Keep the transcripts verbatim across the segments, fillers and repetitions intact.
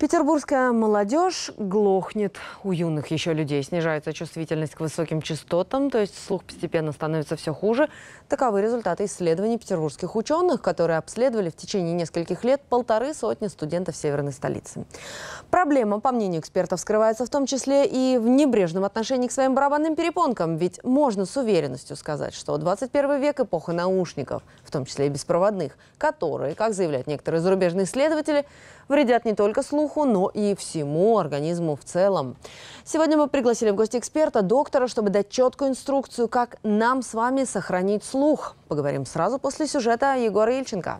Петербургская молодежь глохнет. У юных еще людей снижается чувствительность к высоким частотам, то есть слух постепенно становится все хуже. Таковы результаты исследований петербургских ученых, которые обследовали в течение нескольких лет полторы сотни студентов северной столицы. Проблема, по мнению экспертов, скрывается в том числе и в небрежном отношении к своим барабанным перепонкам. Ведь можно с уверенностью сказать, что двадцать первый век – эпоха наушников, в том числе и беспроводных, которые, как заявляют некоторые зарубежные исследователи, вредят не только слуху, но и всему организму в целом. Сегодня мы пригласили в гости эксперта, доктора, чтобы дать четкую инструкцию, как нам с вами сохранить слух. Поговорим сразу после сюжета Егора Ильченко.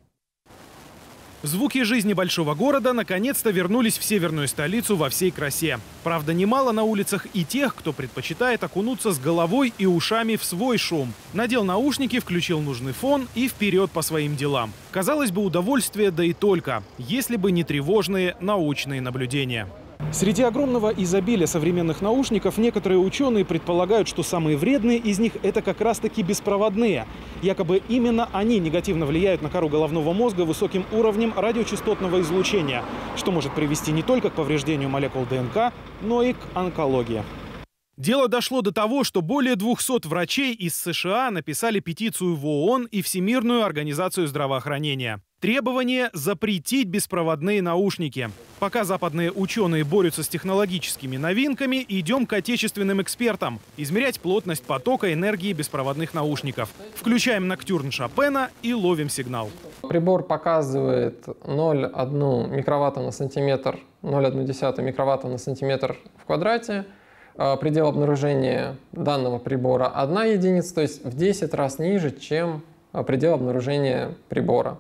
Звуки жизни большого города наконец-то вернулись в северную столицу во всей красе. Правда, немало на улицах и тех, кто предпочитает окунуться с головой и ушами в свой шум. Надел наушники, включил нужный фон и вперед по своим делам. Казалось бы, удовольствие, да и только, если бы не тревожные научные наблюдения. Среди огромного изобилия современных наушников некоторые ученые предполагают, что самые вредные из них – это как раз-таки беспроводные. Якобы именно они негативно влияют на кору головного мозга высоким уровнем радиочастотного излучения, что может привести не только к повреждению молекул ДНК, но и к онкологии. Дело дошло до того, что более двухсот врачей из США написали петицию в ООН и Всемирную организацию здравоохранения. Требование – запретить беспроводные наушники. Пока западные ученые борются с технологическими новинками, идем к отечественным экспертам – измерять плотность потока энергии беспроводных наушников. Включаем ноктюрн Шопена и ловим сигнал. Прибор показывает ноль целых одну микроватта на сантиметр, ноль целых одну десятую микроватта на сантиметр в квадрате. Предел обнаружения данного прибора одна единица, то есть в десять раз ниже, чем предел обнаружения прибора.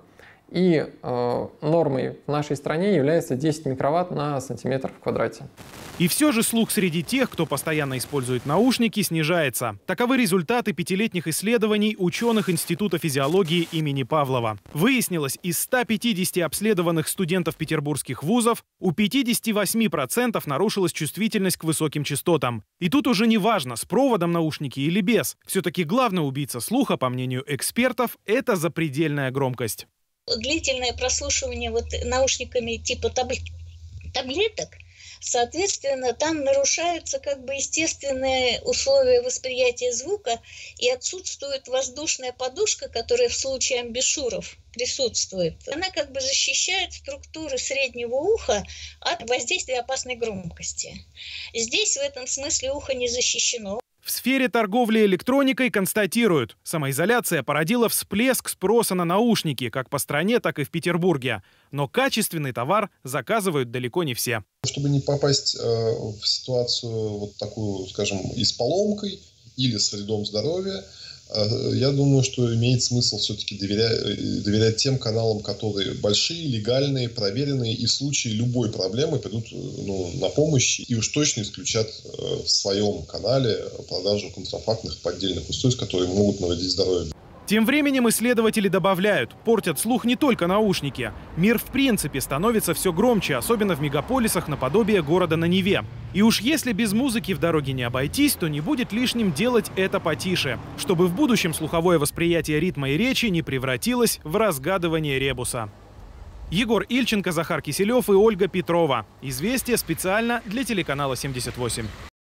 И э, нормой в нашей стране является десять микроватт на сантиметр в квадрате. И все же слух среди тех, кто постоянно использует наушники, снижается. Таковы результаты пятилетних исследований ученых Института физиологии имени Павлова. Выяснилось, из ста пятидесяти обследованных студентов петербургских вузов у пятидесяти восьми процентов нарушилась чувствительность к высоким частотам. И тут уже не важно, с проводом наушники или без. Все-таки главный убийца слуха, по мнению экспертов, это запредельная громкость. Длительное прослушивание вот наушниками типа табл- таблеток, соответственно, там нарушаются как бы естественные условия восприятия звука и отсутствует воздушная подушка, которая в случае амбушюров присутствует. Она как бы защищает структуры среднего уха от воздействия опасной громкости. Здесь в этом смысле ухо не защищено. В сфере торговли электроникой констатируют, самоизоляция породила всплеск спроса на наушники как по стране, так и в Петербурге. Но качественный товар заказывают далеко не все. Чтобы не попасть э, в ситуацию вот такую, скажем, и с поломкой или с вредом здоровья, э, я думаю, что имеет смысл все-таки доверять, доверять тем каналам, которые большие, легальные, проверенные и в случае любой проблемы придут ну, на помощь и уж точно исключат э, в своем канале продажу контрафактных поддельных устройств, которые могут навредить здоровью. Тем временем исследователи добавляют, портят слух не только наушники. Мир в принципе становится все громче, особенно в мегаполисах наподобие города на Неве. И уж если без музыки в дороге не обойтись, то не будет лишним делать это потише, чтобы в будущем слуховое восприятие ритма и речи не превратилось в разгадывание ребуса. Егор Ильченко, Захар Киселев и Ольга Петрова. Известия специально для телеканала семьдесят восемь.